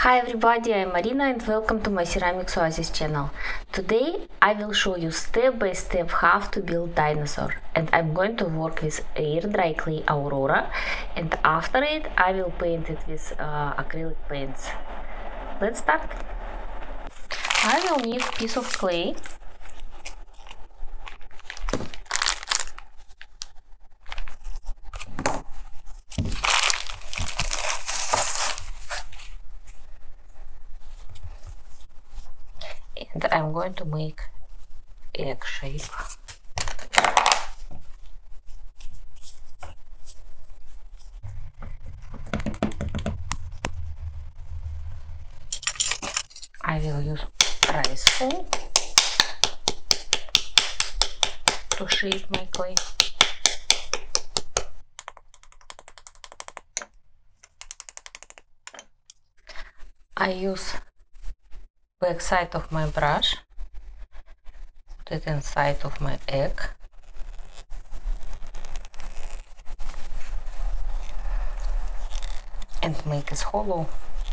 Hi everybody, I'm Marina and welcome to my Ceramics Oasis channel. Today I will show you step by step how to build dinosaur, and I'm going to work with air dry clay Aurora, and after it I will paint it with acrylic paints. Let's start. I will need a piece of clay. And I'm going to make egg shape. I will use rice foam to shape my clay. I use back side of my brush, put it inside of my egg, and make it hollow.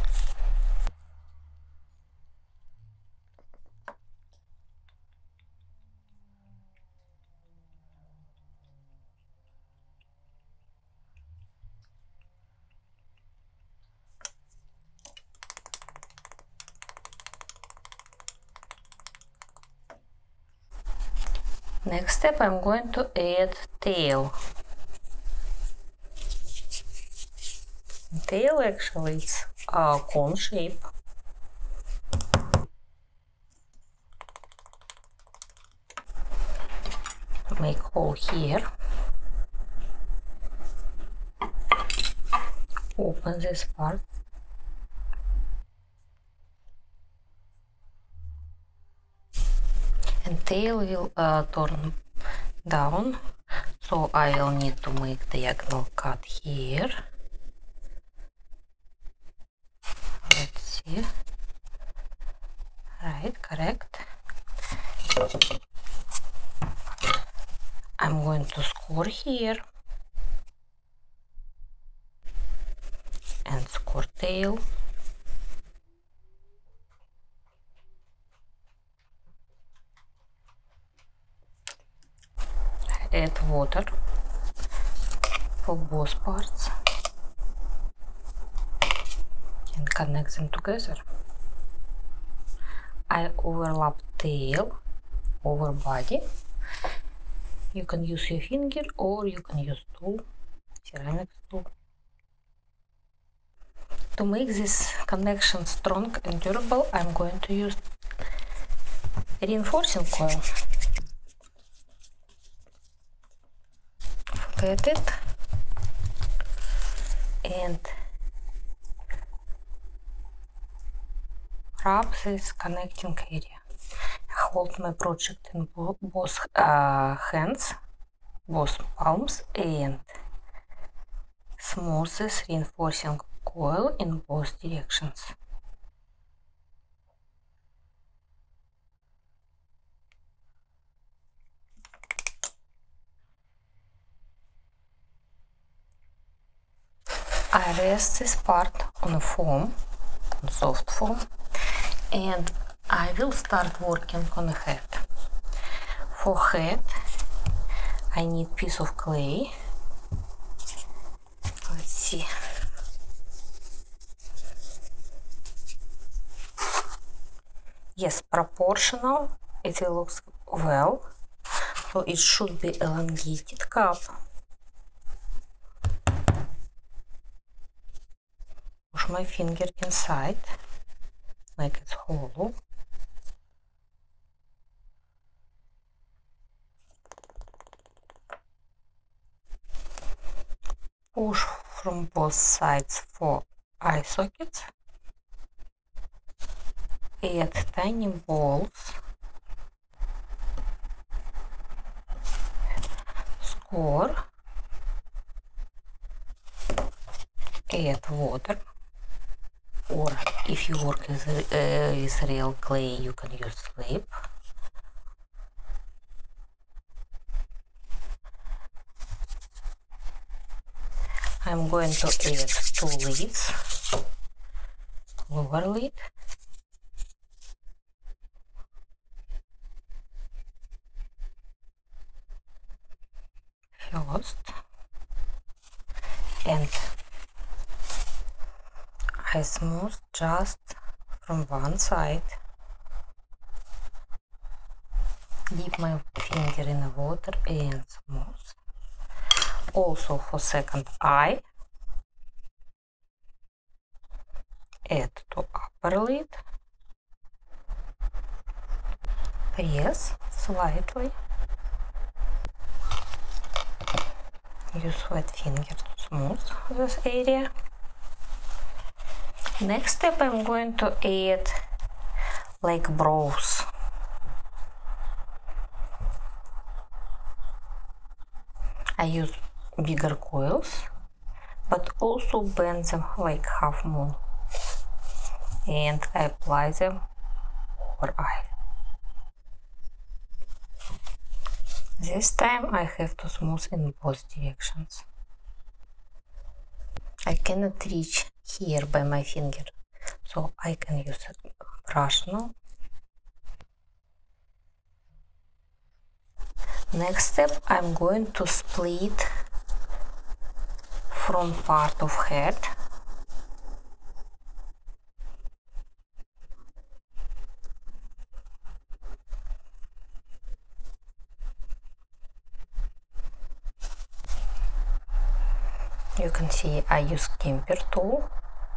Next step, I'm going to add tail. Tail actually is a cone shape. Make hole here. Open this part. And tail will turn down, so I will need to make diagonal cut here. Let's see. Right, correct. I'm going to score here and score tail. Add water for both parts and connect them together. I overlap tail over body. You can use your finger or you can use tool, ceramics tool. To make this connection strong and durable, I'm going to use reinforcing coil. Get it and wrap this connecting area. Hold my project in both hands, both palms, and smooth this reinforcing coil in both directions. I rest this part on a foam, on soft foam, and I will start working on a head. For head, I need piece of clay. Let's see. Yes, proportional. It will look well. So it should be elongated cup. Push my finger inside, make it hollow. Push from both sides for eye sockets. Add tiny balls. Score. Add water. Or if you work with real clay, you can use slip. I'm going to add 2 leaves lower lid. First, and I smooth just from one side. Dip my finger in the water and smooth. Also for second eye, add to upper lid, press slightly, use wet finger to smooth this area. Next step, I'm going to add like brows. I use bigger coils, but also bend them like half moon, and I apply them over eye. This time I have to smooth in both directions. I cannot reach here by my finger, so I can use a brush now. Next step, I'm going to split front part of head. You can see I use Kemper tool.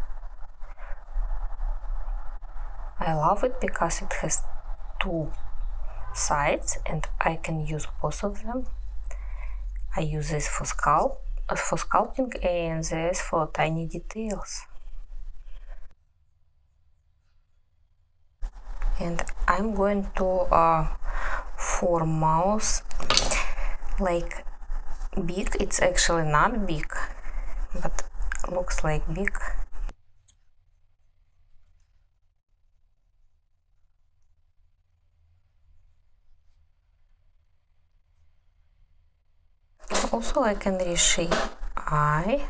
I love it because it has two sides and I can use both of them. I use this for sculpting and this for tiny details. And I'm going to form mouth like big. It's actually not big, but looks like big. Also, I can reshape eye.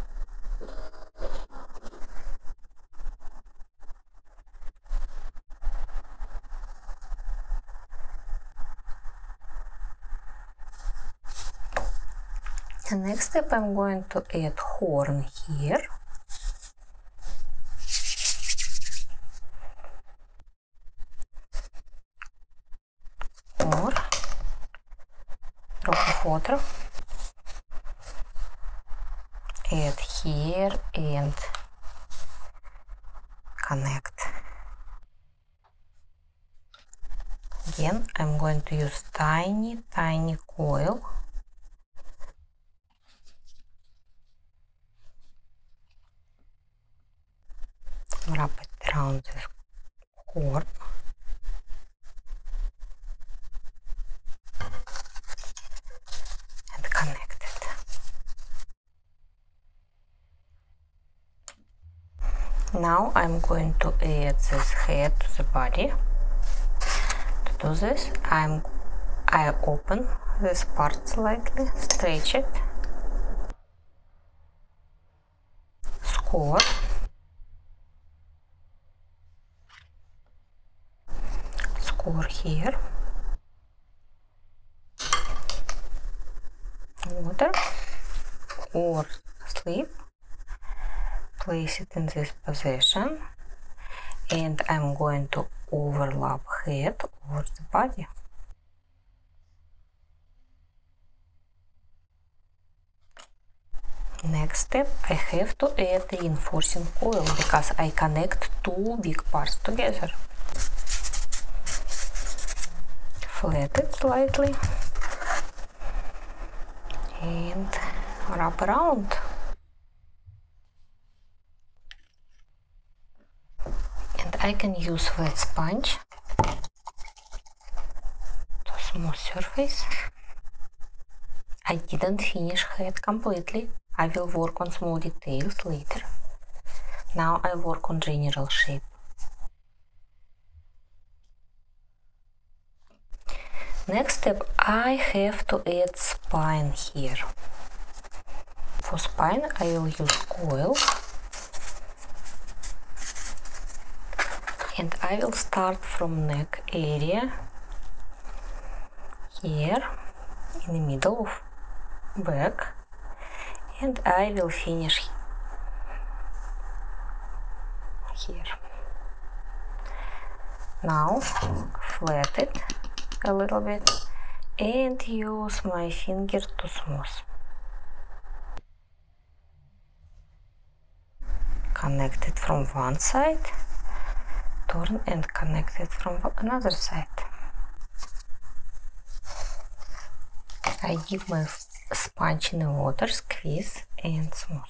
The next step, I'm going to add horn here. Or drop of water. Add here and connect. Again, I'm going to use tiny coil. Wrap it around this horn. And connect it. Now I'm going to add this head to the body. To do this, I open this part slightly, stretch it, score, here, water or sleep, place it in this position, and I'm going to overlap head over the body. Next step, I have to add the reinforcing coil because I connect two big parts together. Flat it slightly and wrap around. And I can use wet sponge to smooth surface. I didn't finish head completely. I will work on small details later. Now I work on general shape. Next step, I have to add spine here. For spine, I will use coil. And I will start from neck area here in the middle of back, and I will finish here. Now flat it a little bit and use my finger to smooth. Connect it from one side, turn and connect it from another side. I dip my sponge in the water, squeeze and smooth.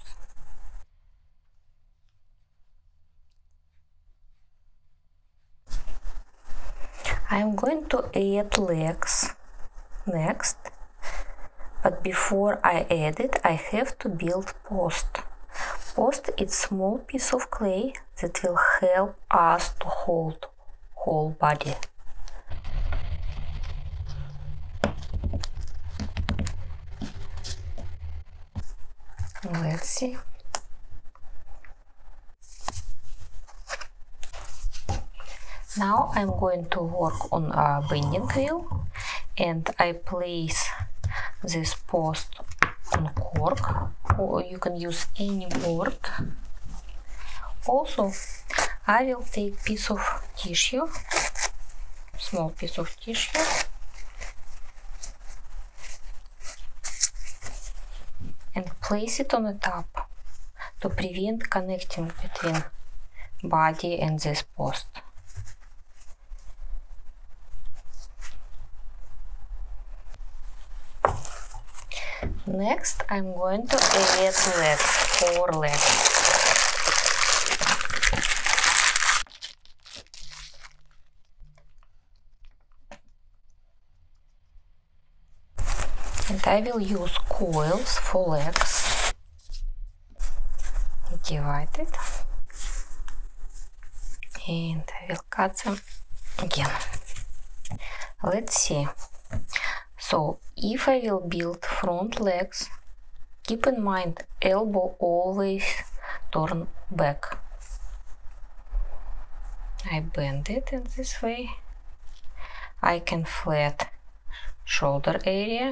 I am going to add legs next, but before I add it, I have to build post. Post is small piece of clay that will help us to hold whole body. Let's see. Now I'm going to work on a bending wheel, and I place this post on cork, or you can use any board. Also, I will take piece of tissue, small piece of tissue, and place it on the top to prevent connecting between body and this post. Next, I'm going to add legs, 4 legs. And I will use coils for legs. Divide it. And I will cut them again. Let's see. So, if I will build front legs, keep in mind elbow always turn back. I bend it in this way. I can flat shoulder area.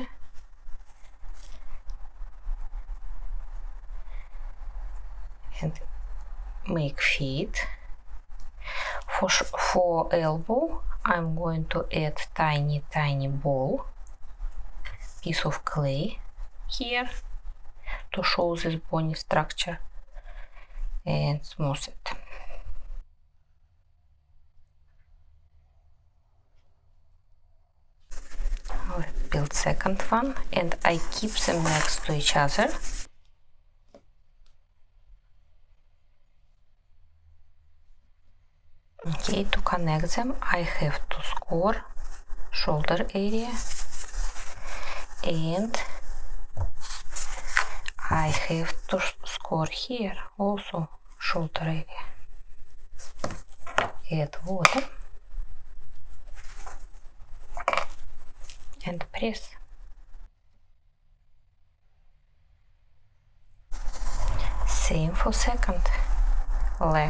And make feet. For elbow, I'm going to add tiny ball. Piece of clay here to show this bony structure and smooth it. Let's build second one, and I keep them next to each other. Okay, to connect them I have to score shoulder area, and I have to score here also shoulder area. Add water and press. Same for second leg.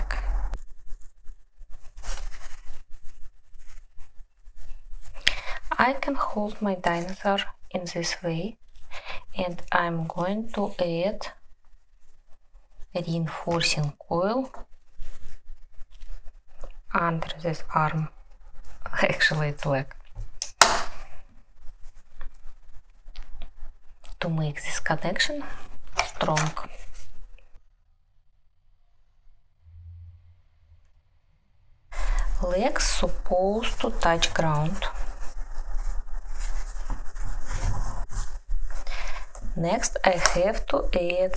I can hold my dinosaur in this way, and I'm going to add reinforcing coil under this arm. Actually, it's leg. To make this connection strong. Legs supposed to touch ground. Next, I have to add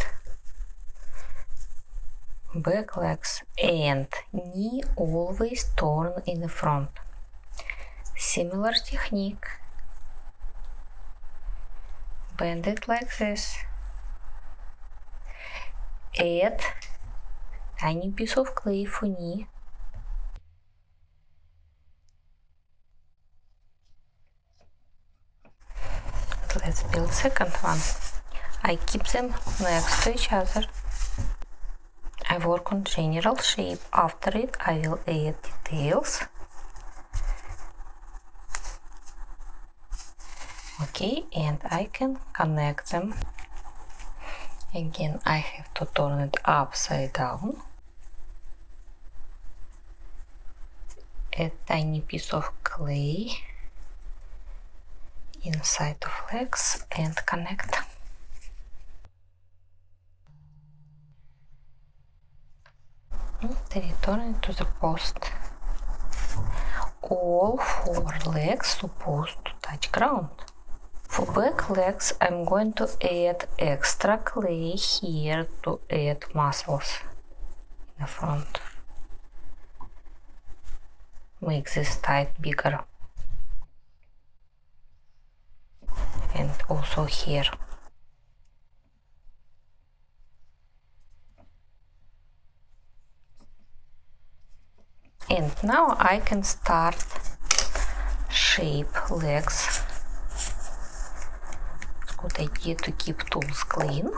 back legs, and knee always turn in the front. Similar technique. Bend it like this. Add tiny piece of clay for knee. Let's build second one. I keep them next to each other. I work on general shape. After it, I will add details. Okay, and I can connect them. Again, I have to turn it upside down. A tiny piece of clay inside of legs and connect. And return it to the post. All 4 legs supposed to touch ground. For back legs, I'm going to add extra clay here to add muscles in the front. Make this tight bigger. And also here. And now I can start shape legs. It's a good idea to keep tools clean.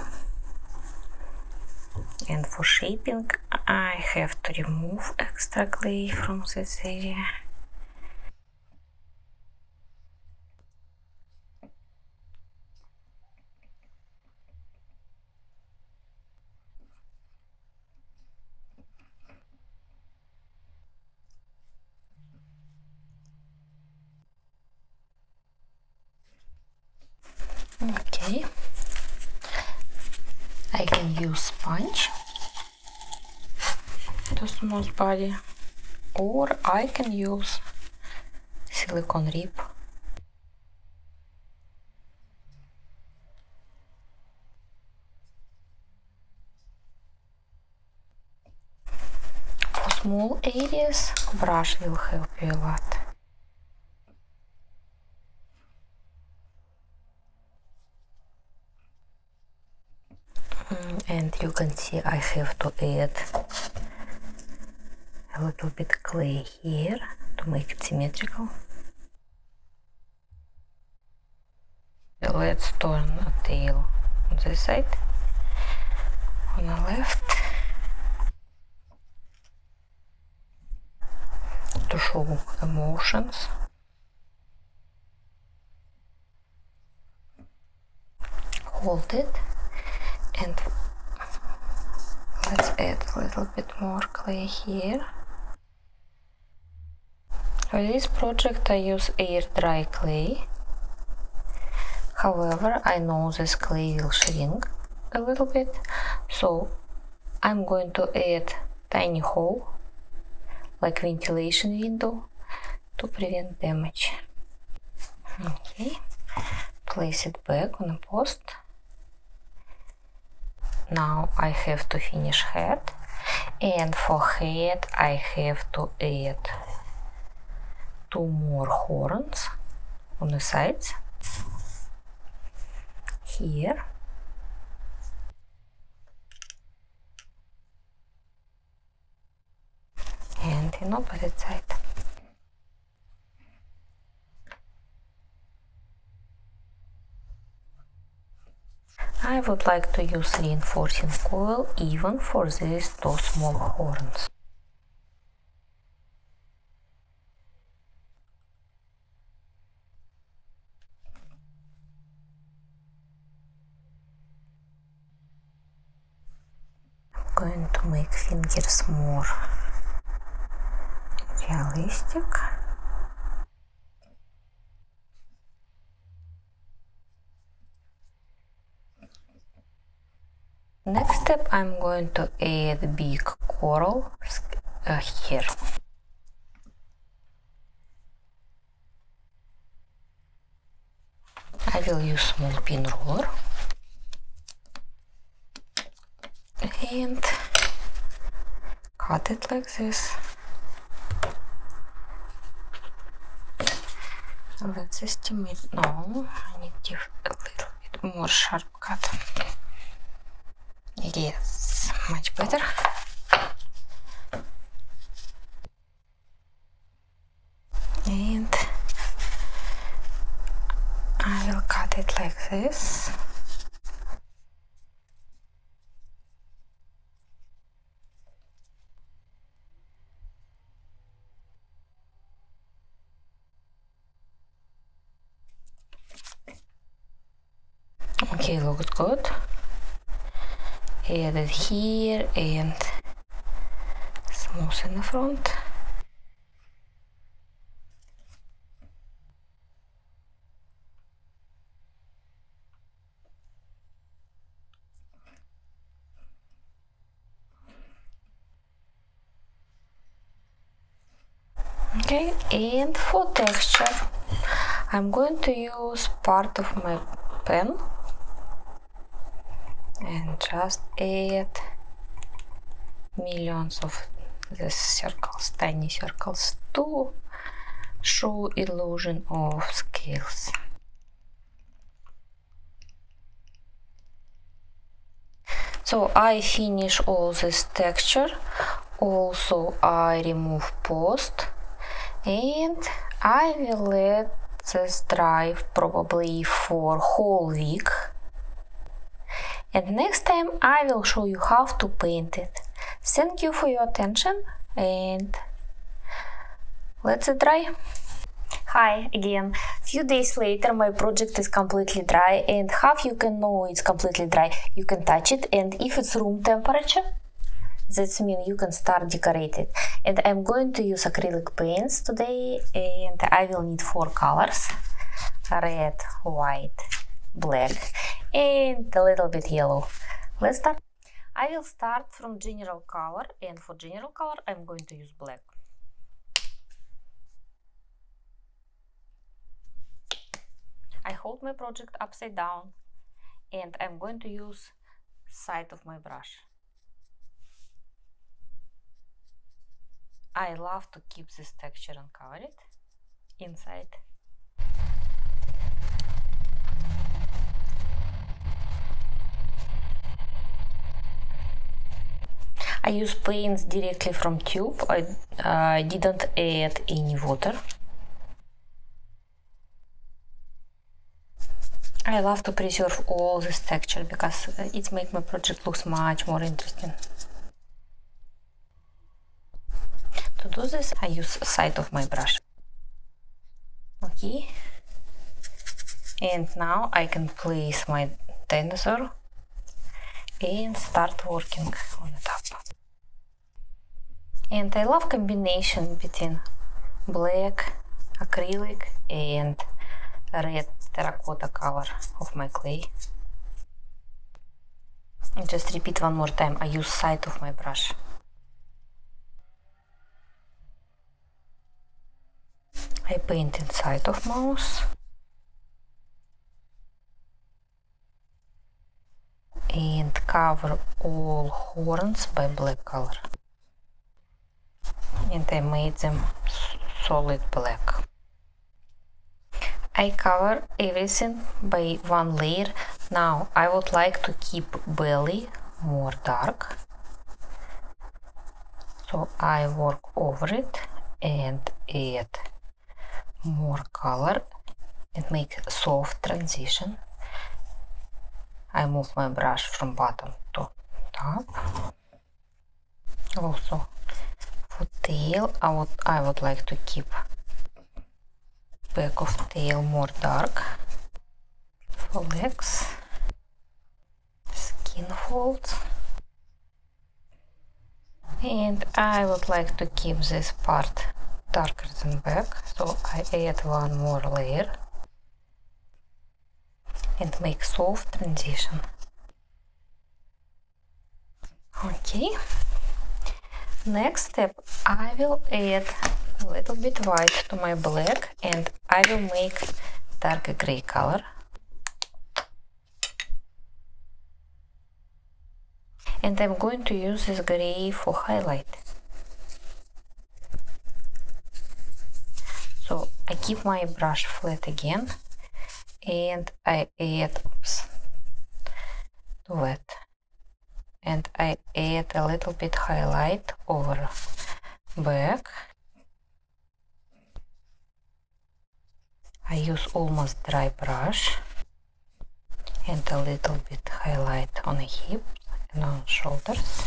And for shaping, I have to remove extra clay from this area. Okay, I can use sponge to smooth body, or I can use silicone rib. For small areas, brush will help you a lot. And you can see I have to add a little bit clay here to make it symmetrical. Let's turn a tail on this side, on the left, to show emotions. Hold it. And let's add a little bit more clay here. For this project I use air dry clay. However, I know this clay will shrink a little bit, so I'm going to add tiny hole, like ventilation window, to prevent damage. Okay, place it back on a post. Now I have to finish head, and for head I have to add 2 more horns on the sides, here, and in opposite side. I would like to use reinforcing coil even for these 2 small horns. I'm going to make fingers more realistic. Next step, I'm going to add big coral here. I will use small pin roller and cut it like this. Let's estimate. No, I need to give a little bit more sharp cut. Yes, much better. And I will cut it like this. Okay, looks good. Add it here and smooth in the front. Okay, and for texture, I'm going to use part of my pen and just add millions of these circles, tiny circles, to show illusion of scales. So I finish all this texture. Also I remove post and I will let this dry probably for whole week. And next time I will show you how to paint it. Thank you for your attention and let's it dry. Hi again. Few days later my project is completely dry, and how you can know it's completely dry? You can touch it, and if it's room temperature, that means you can start decorate it. And I'm going to use acrylic paints today, and I will need 4 colors: red, white, black, and a little bit yellow. Let's start. I will start from general color, and for general color I'm going to use black. I hold my project upside down and I'm going to use side of my brush. I love to keep this texture and cover it inside. I use paints directly from tube. I didn't add any water. I love to preserve all this texture because it makes my project look much more interesting. To do this, I use side of my brush. Okay. And now I can place my dinosaur and start working on the top. And I love combination between black, acrylic and red terracotta color of my clay. And just repeat one more time, I use side of my brush. I paint inside of mouse and cover all horns by black color. And I made them solid black. I cover everything by one layer. Now I would like to keep belly more dark. So I work over it and add more color and make soft transition. I move my brush from bottom to top. Also for tail, I would like to keep back of tail more dark. For legs, skin folds, and I would like to keep this part darker than back, so I add one more layer and make soft transition. Okay, next step, I will add a little bit white to my black and I will make dark gray color. And I'm going to use this gray for highlight. So I keep my brush flat again and I add to wet. And I add a little bit highlight over back. I use almost dry brush and a little bit highlight on the hip and on shoulders.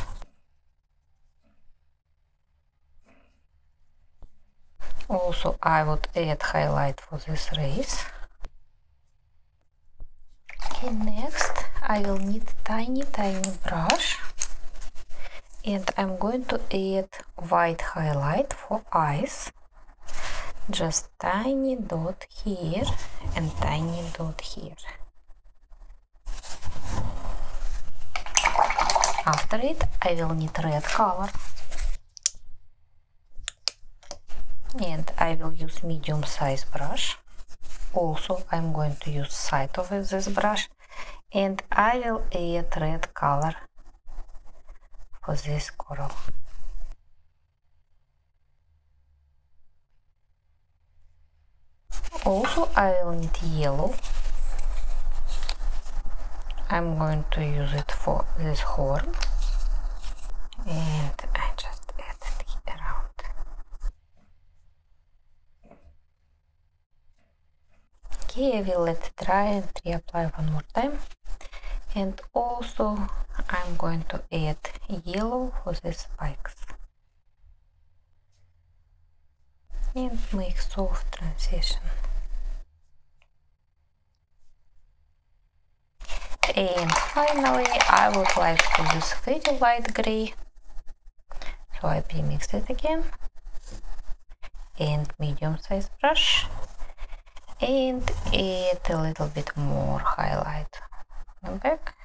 Also I would add highlight for this race. Okay, next I will need tiny brush, and I'm going to add white highlight for eyes. Just tiny dot here and tiny dot here. After it, I will need red color, and I will use medium size brush. Also, I'm going to use side of this brush, and I will add red color for this coral. Also, I will need yellow. I'm going to use it for this horn, and I just add it around. Okay, I will let it dry and reapply one more time. And also I'm going to add yellow for the spikes and make soft transition. And finally I would like to use very light gray, so I pre-mixed it again, and medium size brush, and add a little bit more highlight on the back.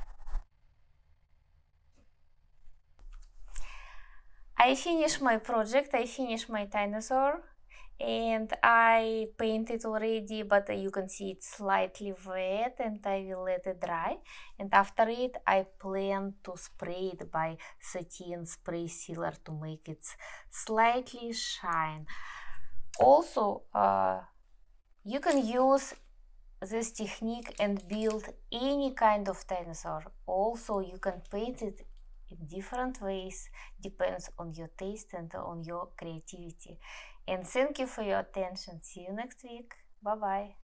I finished my project, I finished my dinosaur, and I painted already, but you can see it's slightly wet, and I will let it dry. And after it, I plan to spray it by satin spray sealer to make it slightly shine. Also, you can use this technique and build any kind of dinosaur. Also, you can paint it in different ways, depends on your taste and on your creativity. And thank you for your attention. See you next week. Bye bye.